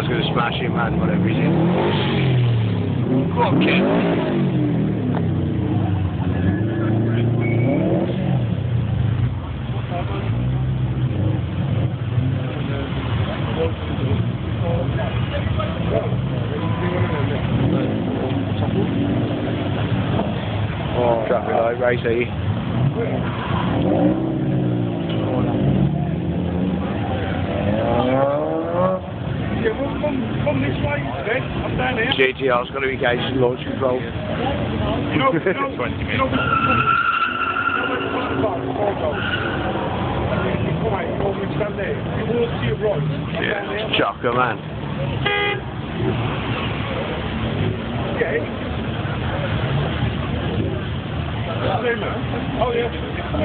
GTR's going to smash him, man, whatever he's in. Go on, kid. Traffic light, race E. Come this way, then. I'm down here. GTR's got to engage in launch control. You know, 20 minutes. Yeah, chocker, man. Oh, yeah.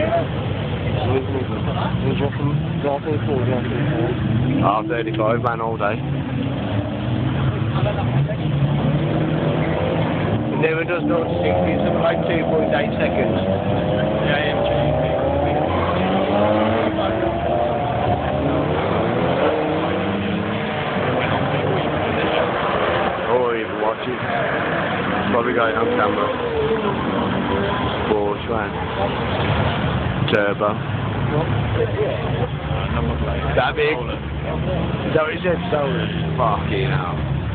R35, man, all day. It never does 0 to 60, it's like 2.8 seconds. Oh, even watch it. Probably going on camera. Sports, man. Turbo. That big? Is that what he said? Solar. Fucking hell.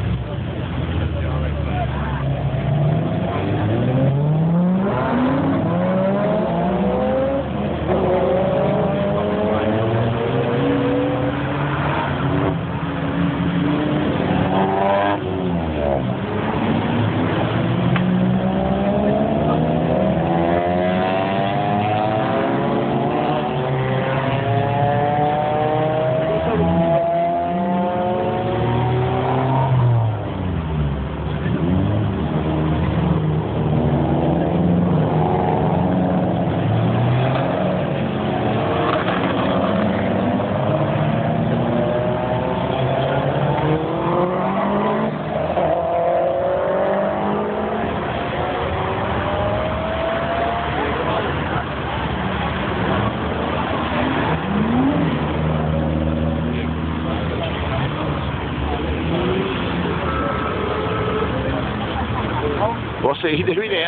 What's he doing here?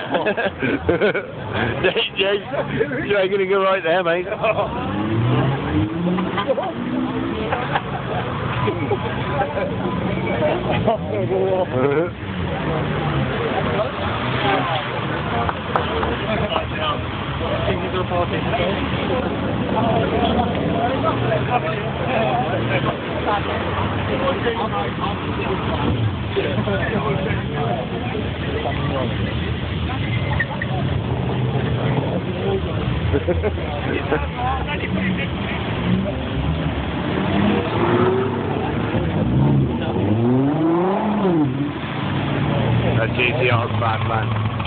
Yes, you ain't going to go right there, mate. That GTR's bad, man.